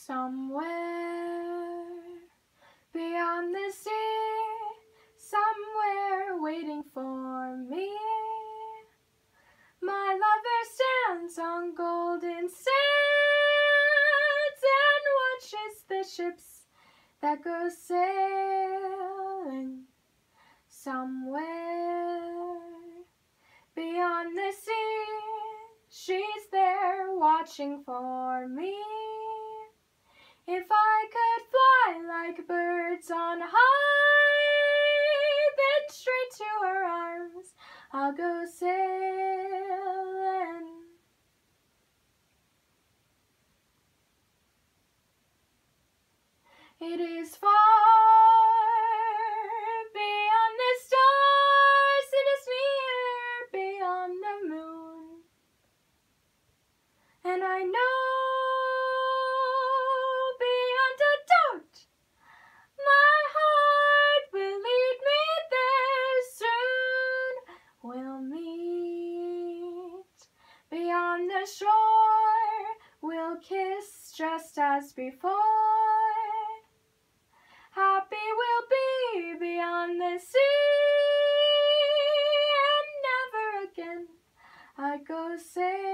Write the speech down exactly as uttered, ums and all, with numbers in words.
Somewhere beyond the sea, somewhere waiting for me, my lover stands on golden sands and watches the ships that go sailing. Somewhere beyond the sea, she's there watching for me. If I could fly like birds on high, then straight to her arms I'll go sailing. It is far beyond the stars, it is near beyond the moon, and I know beyond a doubt my heart will lead me there soon. We'll meet beyond the shore, we'll kiss just as before. Happy we'll be beyond the sea, and never again I go sailing.